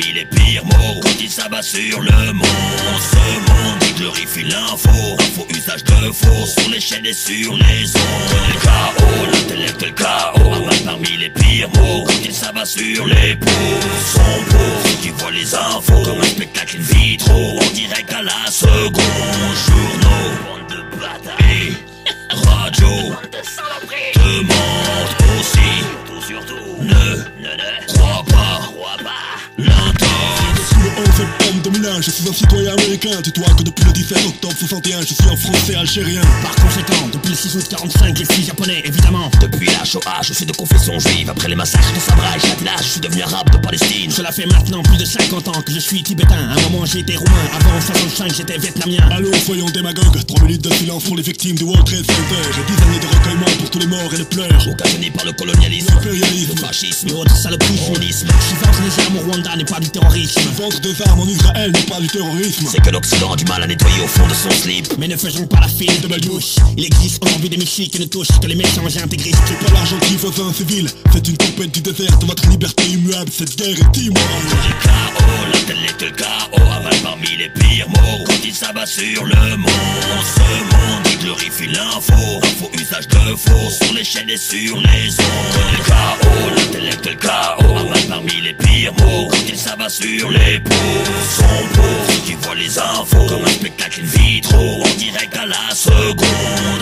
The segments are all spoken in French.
parmi les pires mots. Quand ils s'abattent sur le monde, ce monde qui glorifie l'info. Info, usage de faux sur les chaînes et sur les ondes. Le chaos, l'intellectuel chaos. Aval parmi les pires mots. Quand ils s'abattent sur les pauvres, sont pauvres ceux qui voient les infos comme un spectacle in vitro. En direct à la seconde. Journaux, bande de bâtards et radio te mentent aussi. Surtout, ne crois pas l'intense. Sous le 11 septembre 2001, je suis un citoyen américain. Dis-toi que depuis le 17 octobre 61, je suis un français algérien. Par conséquent, depuis le 6 août 45, je suis japonais, évidemment. Depuis la Shoah, je suis de confession juive. Après les massacres de Sabra et Shatila, je suis devenu arabe de Palestine. Cela fait maintenant plus de 50 ans que je suis tibétain. À un moment j'étais roumain, avant 65 j'étais vietnamien. Allô, soyons démagogues, 3 minutes de silence pour les victimes du World Trade Center. Et 10 années de recueillement pour tous les morts et les pleurs occasionnés par le colonialisme, l'impérialisme, le fascisme Et autres saloperies, communisme. Si vendre des armes au Rwanda n'est pas du terrorisme. vendre des armes en Israël n'est pas du terrorisme. C'est que l'Occident a du mal à nettoyer au fond de son slip. Mais ne faisons pas la file de belle bouche. Il existe aujourd'hui des michis qui ne touchent que les méchants et intégristes. C'est pas l'argent qui fait un civil, c'est une tempête du désert de votre liberté immuable. Cette guerre est immorale. Le chaos, l'intellectuel chaos, aval parmi les pires mots. Quand ils s'abattent sur le monde, ce monde qui glorifie l'info. Info, usage de faux sur les chaînes et sur les ondes. Le chaos, l'intellectuel chaos, aval parmi les pires mots. Quand ils s'abattent sur les pauvres, sont pauvres ceux qui voient les infos comme un spectacle in vitro. En direct à la seconde,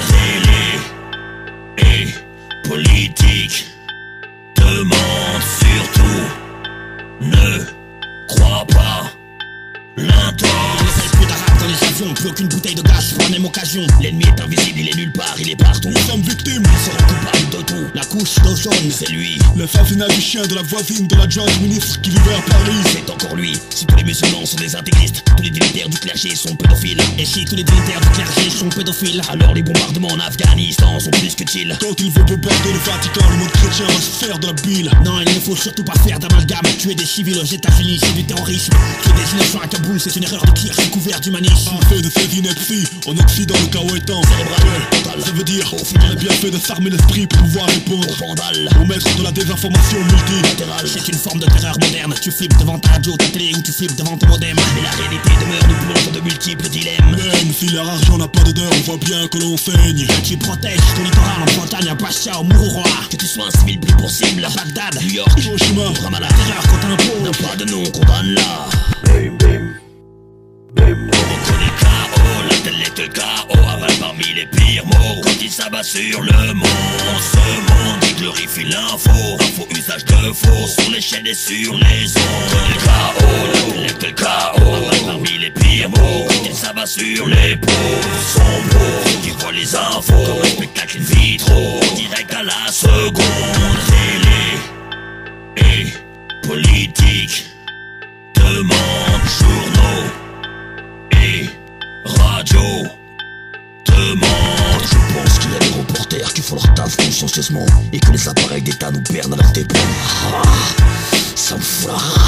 télé et politique demande surtout, ne crois pas l'intense. Plus d'arabe dans les avions, plus aucune bouteille de gaz pour la même occasion. L'ennemi est invisible, il est nulle part, il est partout. Nous sommes victimes. Ils seront coupables de tout. La couche d'ozone, C'est lui, L'assassinat du chien de la voisine de l'adjoint du ministre qui vivait à Paris. c'est encore lui. Si tous les musulmans sont des intégristes, tous les dignitaires du clergé sont pédophiles. et si tous les dignitaires du clergé sont pédophiles, Alors les bombardements en Afghanistan sont plus qu'utiles. Quand il veut bombarder le Vatican, le monde chrétien va se faire de la bile. non, il ne faut surtout pas faire d'amalgame. Tuer des civils aux États-Unis, c'est du terrorisme. Tuer des innocents à Kaboul, c'est une erreur de tir couvert d'humanisme. En fait de ces inepties, en Occident le chaos étant Cérébral, ça veut dire, Au final, on a bien fait de s'armer l'esprit pour pouvoir répondre vandale, aux maîtres de la désinformation multilatérale. C'est une forme de terreur moderne. Tu flippes devant ta radio, ta télé, ou tu flippes devant ton modem. mais la réalité demeure, nous plonge dans de multiples dilemmes. Même si leur argent n'a pas d'odeur, on voit bien que l'on saigne. Tu protèges ton littoral en Bretagne, à Bastia, au Mururoa, Que tu sois un civil pris pour cible, Bagdad, New York, Hiroshima, ou Ramallah, terreur qu'on t'impose. n'a pas de nom, condamne-la. Reconnaît le chaos, l'intellectuel chaos, aval parmi les pires mots. Quand ils s'abattent sur le monde, ce monde qui glorifie l'info. Info, usage de faux sur les chaînes et sur les ondes. Le chaos, l'intellectuel chaos, aval parmi les pires mots. Quand ils s'abattent sur les pauvres, sont pauvres ceux qui voient les infos comme un spectacle in vitro. En direct à la seconde, télé et politique demande journaux et radio demande. Je pense qu'il y a des reporters qui font leur taf consciencieusement et que les appareils d'État nous bernent à leur dépens. Ça me fout la